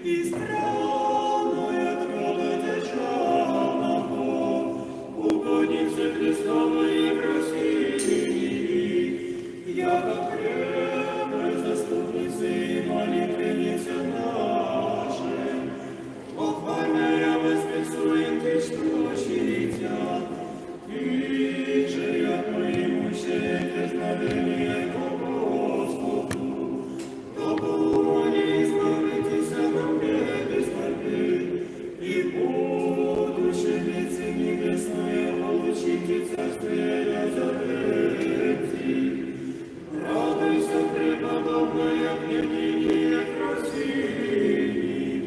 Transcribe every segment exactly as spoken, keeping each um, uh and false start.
и странное трудодержавного, угодницы Христовой в России, яко крепость заступницы и молитвенницы нашей, похвальная восписуем Ты, что щитя, и же от моимущее дерзновение к Господу, дабы не избавитесь от беды смерти, и будущее лице небесное получите царствие Назарети. Радуйся, преподобная княгиня России.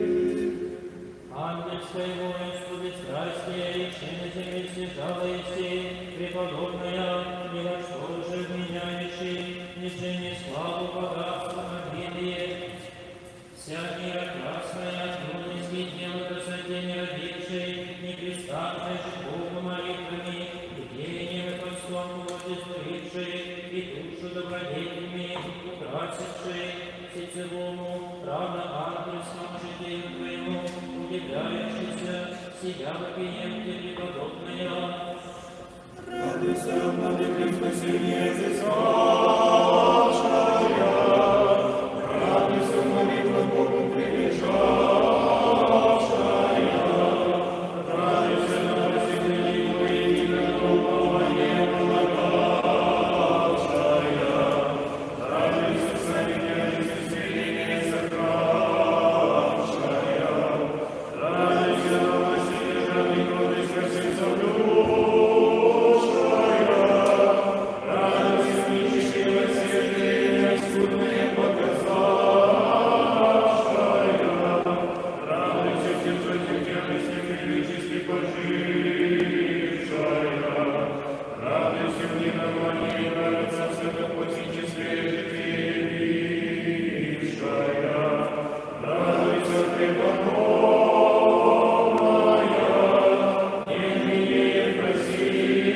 Ангельское воинство бесстрастия, и чем на земле слежала Еси, преподобная, ни во что же вменяющий, ничего славу богатства обилие. Вся мира красная, трудности дела красоте не родившей, непрестанной же Богу молитвами, идеями конством возлюбившей, и душу добродетельми украсившей, всецелому, равно ангельскому житию Твоему, удивляющийся, сия вопием Ты преподобная. Радуйся, владыка спасения взыскавшая, радуйся, молитва Богу прибежавшая, радуйся, на просветление Его и упование полагавшая, радуйся, сами исцеление сокравшая, радуйся, новости державной крови сердца блюдшая, радуйся, нищего сердца искудное показавшая, радуйся, держатель тяжести приличести пожившая, радуйся, мне нормальнее нравится святопотическое житие бившая, радуйся, преподобная, княгиня России.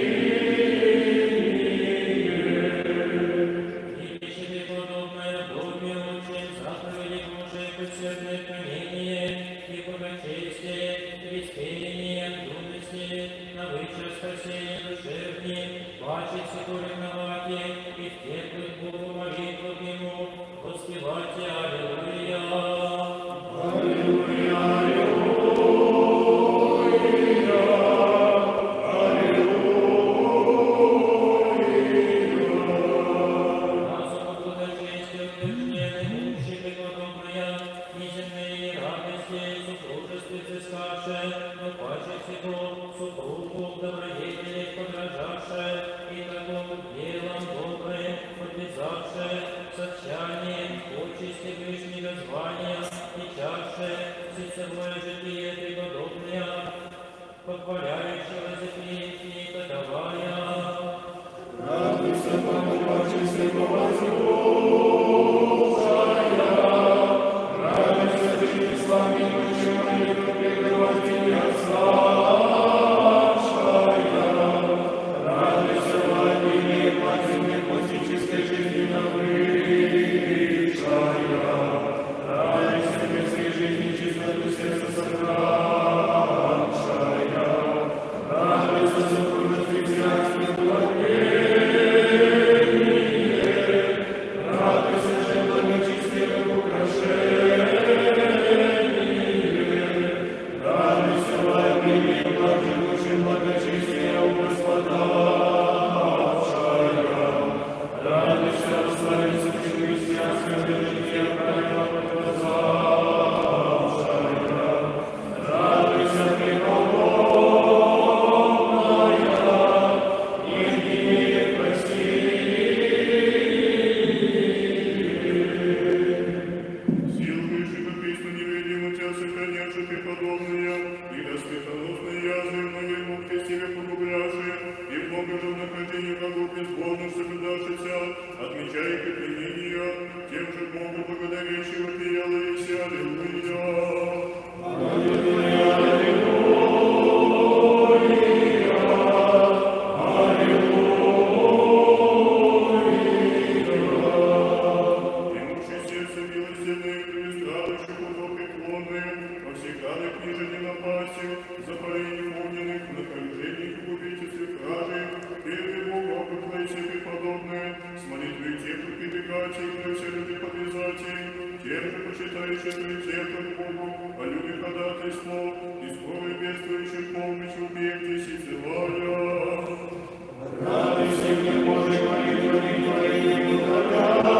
И преподобная Богу учим заповеди Божие, посердное камение и благочестие, преспение, трудности, на высшее спасение душевни, бачить сикурим наваки, и втерпать Богу молитву Ему, воспевайте Аллилуйя. Аллилуйя, Разуму благочестию утвержденной мужи преподобная, неземные радости, супружестве взыскавшая, но паче всего супругу добродетелей подражавшая, и такому делом добрым подвязавшая, сочанием, почести вышнего звания, начавшая всецелое житие преподобная, похваляющего за песни подавая. радуйся, помолвавшийся возлюбшая, радуйся, ты славнейшая молитва преподавателя славшая, радуйся, владыне платине классической жизни навыкшая, радуйся, мирской жизни чистоту сердца сокравшая, радуйся, супружестве христианстве благовение, радуйся же благочестие как украшение, радуйся владыне благоживущим благочестие угосподавшая, радуйся, славиться христианское житие правильно показавшая, радуйся, преподобная, княгиня России. Сил выше, как песню невидимую тебя сохраняши преподобная, и доспехоносные язвы многих мук ты себе погублявши, и много же в нахождении врагов безбожных соблюдавшися, отмечая применения, тем же Богу благодарящий вопияла Еси. Аллилуйя. Аллилуйя, аллилуйя, аллилуйя. Имущий сердце милосердное и делающих удобреклонные, повсегда на книжине напасти, запалений огненных, на колюжениях в убийстве кражи, первый Бог округлой себе подобное, с молитвой тех прибегателей, для все люди подвязателей, тем же почитающих лице к Богу, о любви ходатайство, и скорой бедствующих помощь убегте сицевая. Радуйся, мне Божий, молитвами Твоими, благодаря.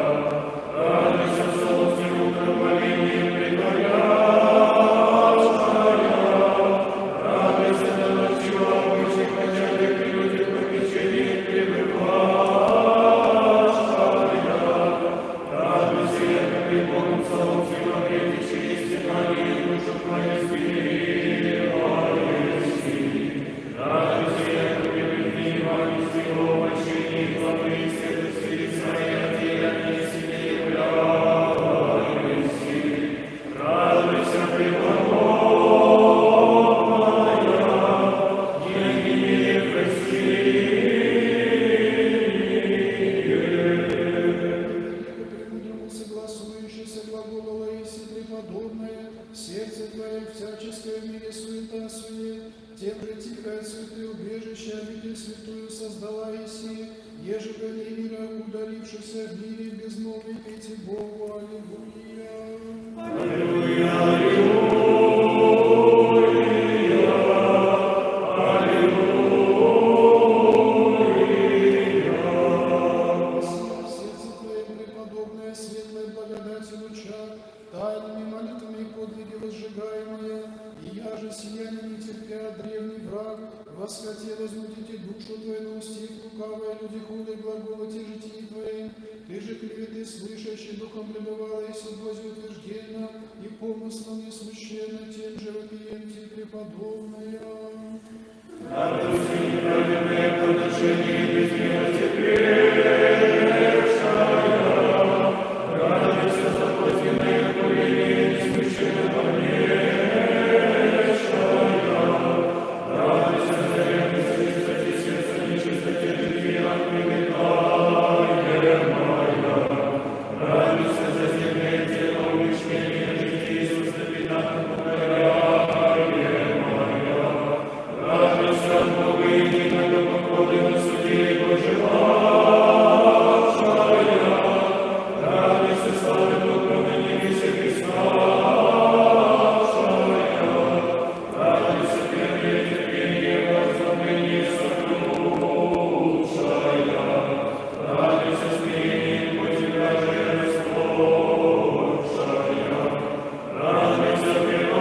Радуйся, еде суета сует, тем же тихо от суеты убежище, обитель святую создала Иси, еже гони мира, удалившихся в мире безмолвный, пейте Богу, аллилуйя. Аллилуйя, аллилуйя, аллилуйя. Спасибо в сердце Твоем, преподобная, светлая благодать луча, тайными молитвами и подвиги возжигаемые, и я же сияние не терпя, древний враг, восхотел возмутить душу Твою, наустив лукавые люди худы глаголы те же тени Твоим, Ты же клеветы слышащий духом пребывала и соблази утвержденно, и помыслом не смущенно, тем же вопиемте преподобная. Радости неправедные подношения без милости грешная, радуйся заплатенные курение несмыщенного внешняя, радуйся за ревность чистоте сердца, нечистоте любви отпрямляемая, радуйся за земное тело умещения жития Иисуса Пятна покоряемая, радуйся от Бога единого похода на суде Его желавшая, радуйся славы духовной невесте Христа, радуйся первое терпение, возломление сокрушая, радуйся смирением подвигая растущая, радуйся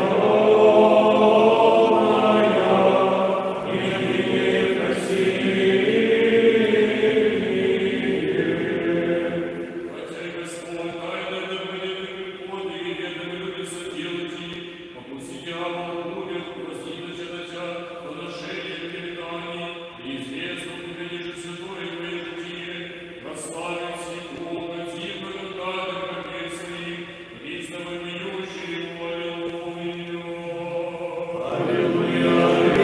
природная и великие красивее. Хотя и Господь тайно да будет подвиги, ведомы любится делать, попусти дьявол будет простить начаточа, подношение клеветаний, и известно тебе ниже святое твое житие, прославить его, нативно когда-то прописанный, признанно вменющий ему, аллилуйя.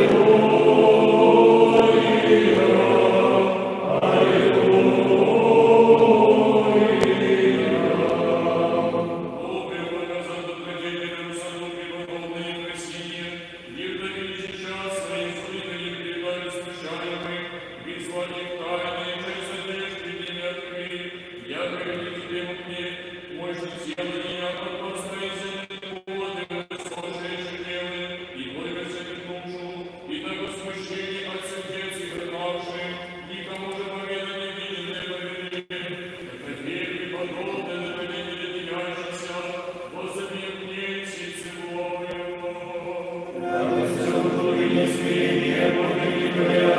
Добрый благозат отвратительным саду преподобные красие, мир да величий час своим суетами передали смущаемых, призвали их тайны, и жизнь надежд пред ними открыли, я говорю тебе мне, мой же тело и я подпорская земли воды, мой сложнейший делы, и только душу, и так смущение от сердец их рыдавших, никому же победа не видит не повели. Это дверь преподобная, на колени летящихся, возови мне сицы Божию. Радуйся, глубине смирения, подвигая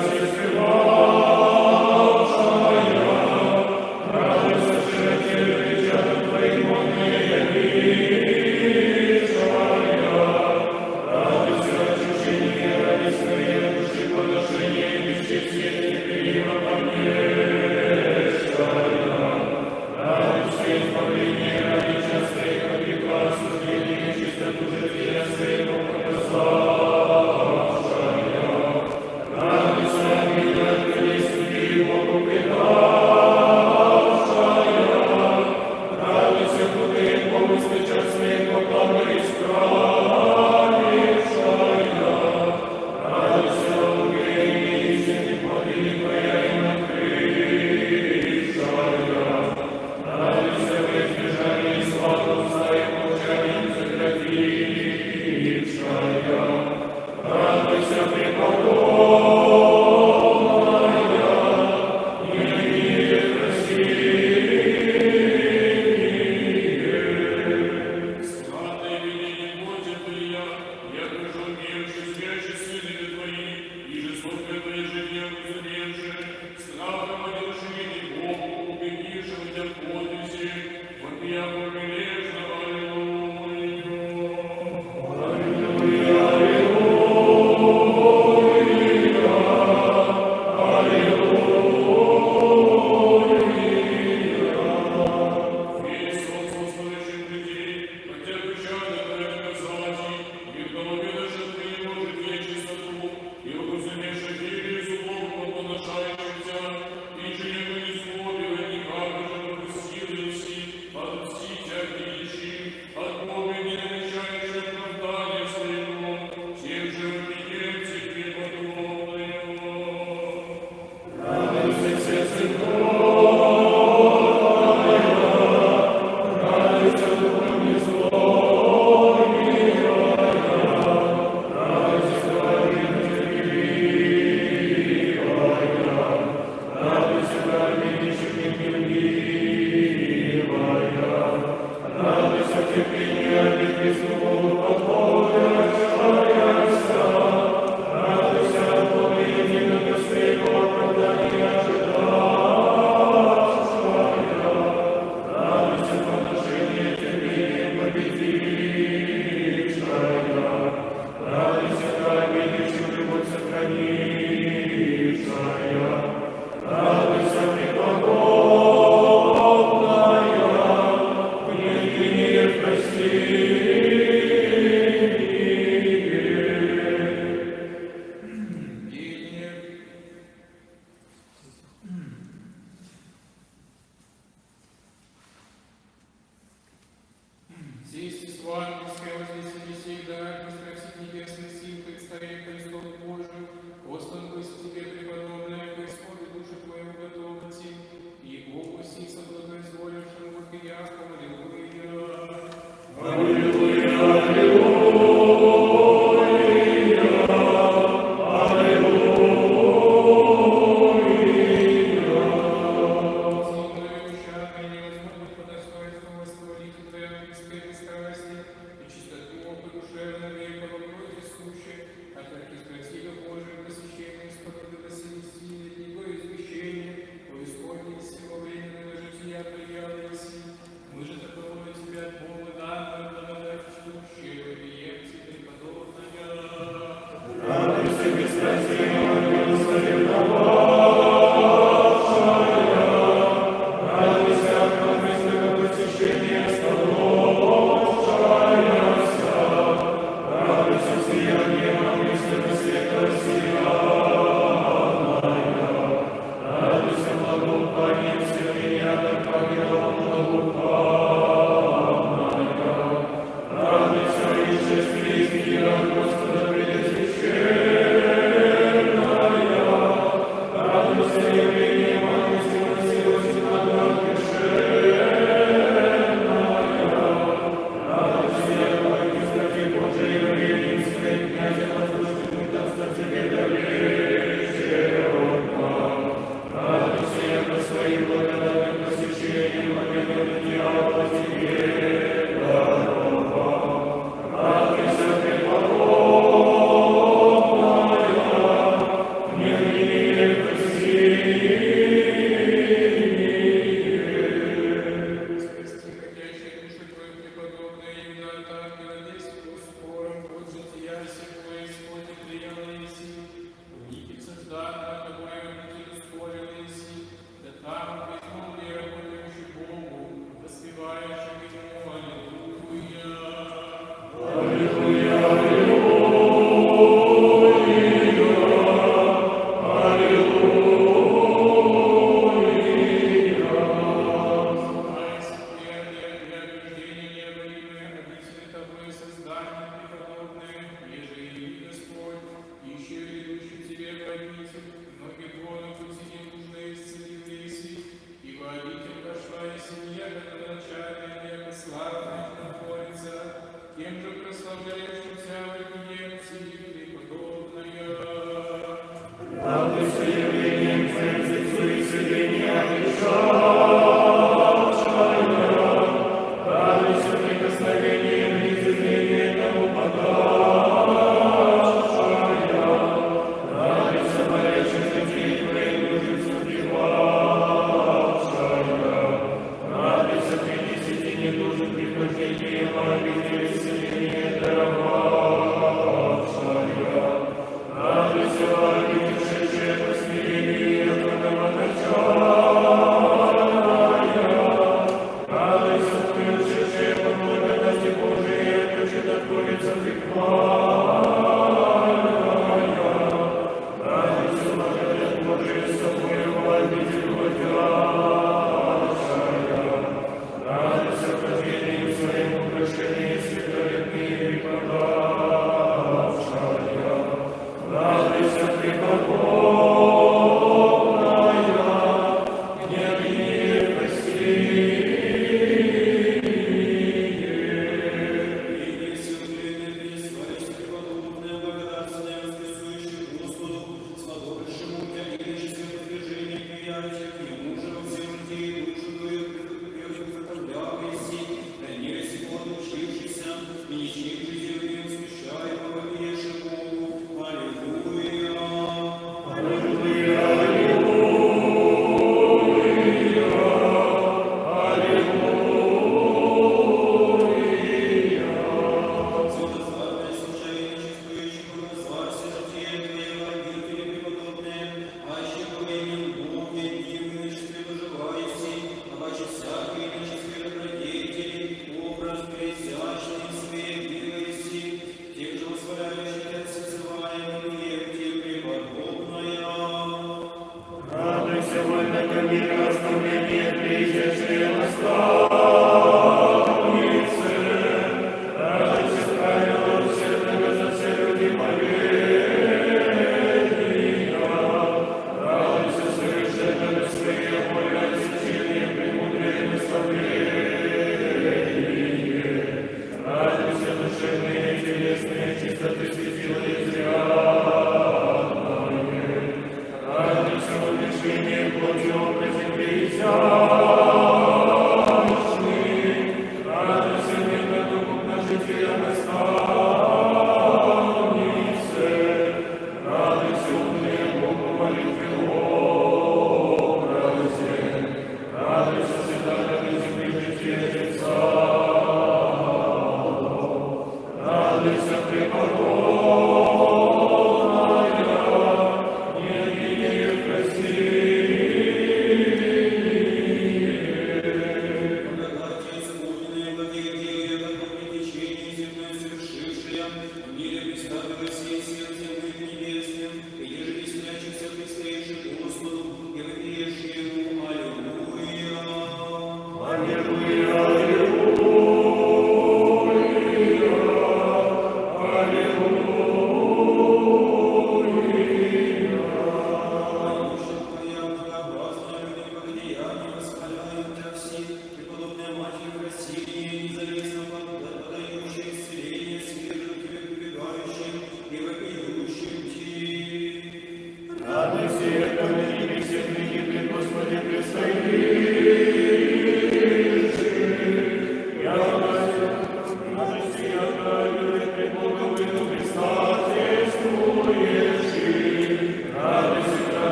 состывавшая, радуйся в широте причатом Твоим модные явившая, радуйся очищение радостные души, подношение бесчестия терпеливо помнешая, радуйся избавление ради частой, как века осуждения, чистоту жития своего показавшая, радуйся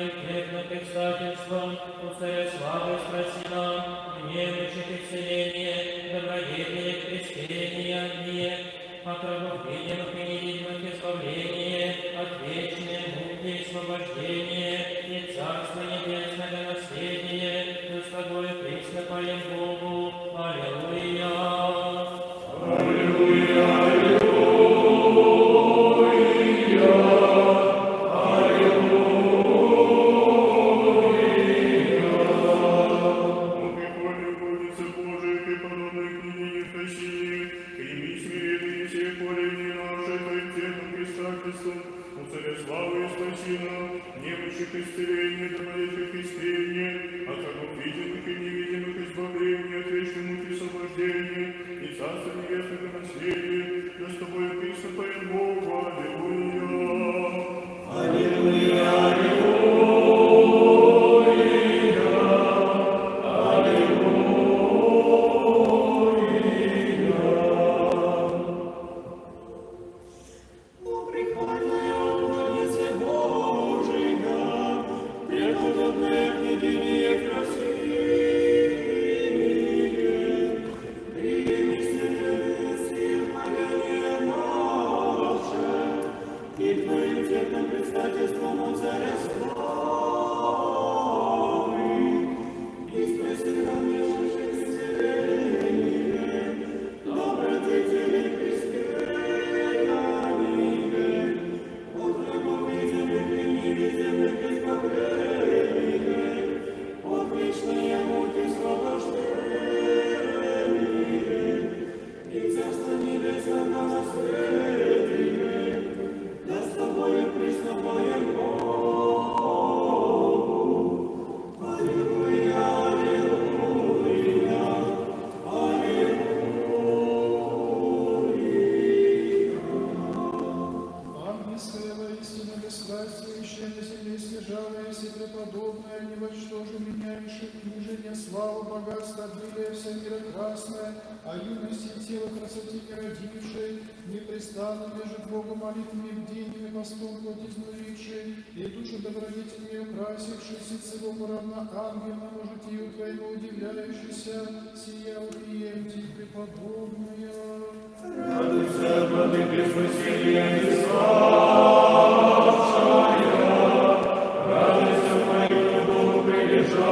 эффектным предстательством, у царя славы спроси нам, немощи исцеления, добродетели крещения мир, от рабов видимых и невидимых избавление, от вечной муки и освобождение, и Царство Небесное наследие, и с тобой приступаем Богу. Аллилуйя! Аллилуйя! Исцеление, добродетель искрения, от рабов видимых и невидимых избавления, от вечной муки освобождения, и Царство Небесное наследие, да с тобой приступаем Богу. Аллилуйя! Аллилуйя! Ангелом житию твоему удивляющийся, сия приемти преподобная. Радуйся, владыке спасения неславшая, радуйся, моему Богу прилежавшая,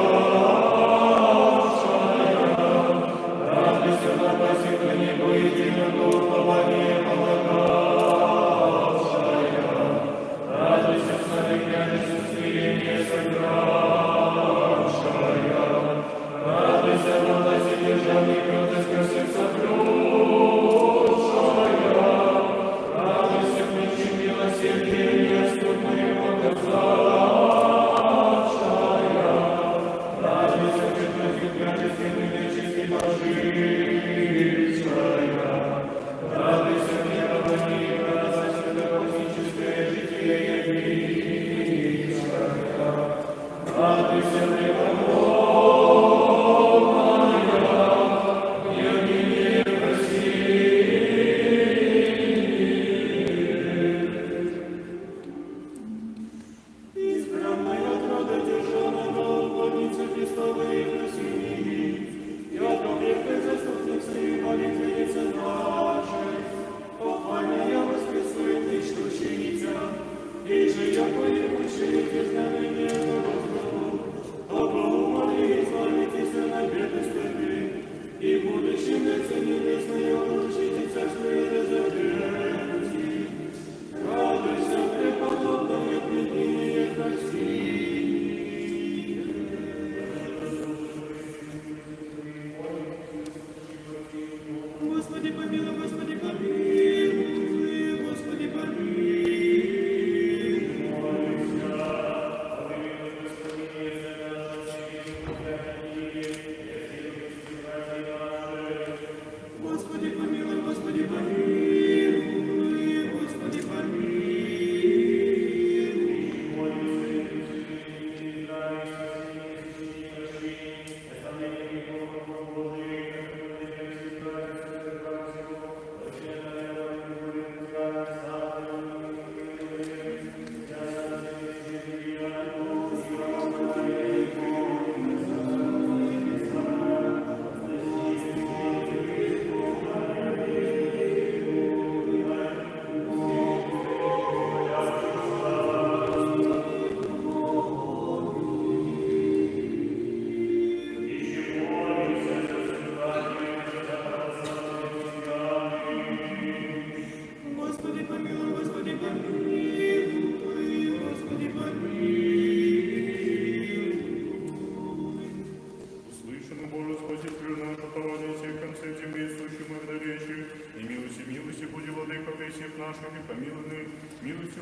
радуйся, напасти небо единого упования полагавшая, радуйся, смотри, княжество смирения согравшая, радуйся, власть и державный кротость сердца крушая, радуйся, ключи милосердия, неотступные показавшая, радуйся, предводитель княжественный нечистый пожившая, радуйся, мирование, радуйся, святокосническое житие явившая, радуйся, преподобная, и же я поем, учитель знамения Господу,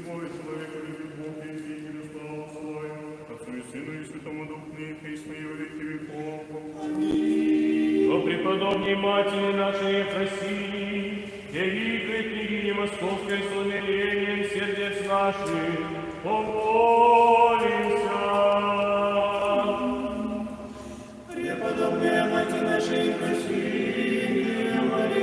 Святой человека любит Бог, и Святителю славу славим, Отцу и Сыну и Святому Духу, и Христу и во веки веков. О преподобной Матери нашей Ефросинии, великой княгине Московской с умилением сердец наших, помолимся. Преподобная Матерь нашей Ефросинии, моли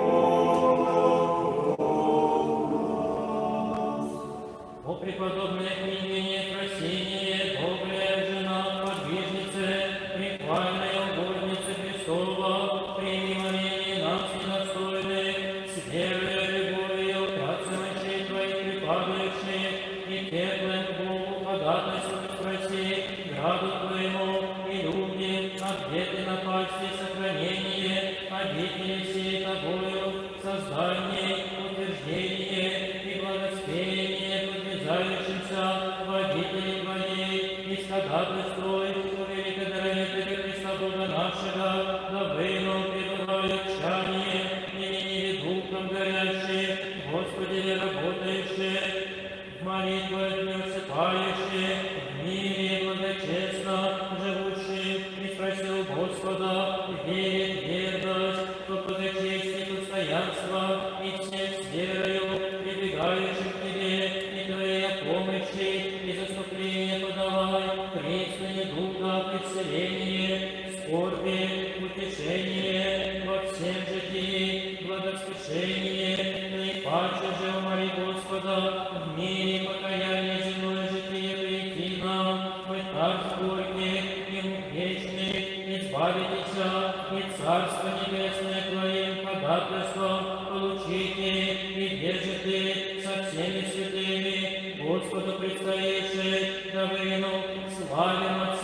О преподобная княгиня Ефросинии, добрая жена, подвижница, прихвальная угодница Христова, прими моление нам достойных, с верой, любовью, братцы мощей Твоих припадающих, и теплым к Богу ходатайством спроси, граду Твоему, и люди, обеты напасти, сохранение, обители всей Тобою, создание, утверждение и благоспение подвязающимся водителей Твоей, и ходатайствуй, о великодарителе Христа Бога нашего, да выну пребывают чание, и не духом горящие, Господи, работающие, в молитвах не усыпающие, в мире благочестно живущие, и спросил Господа, верит верность, что благочестие постоянство, и всех с верою, прибегающих к Тебе, и Твоей помощи, и заступления подавай, пресное духа, исцеление, скорби, утешение, во всем житии, благоспешение, наипаче же умоли Господа, в мире покаяние земное житие прийти нам, мы царствуйте, ему вечный, избавитесь, и Царство Небесное Твоим ходатайством получите, и держите со всеми святыми, Господу предстоящие, да выну, славим Отца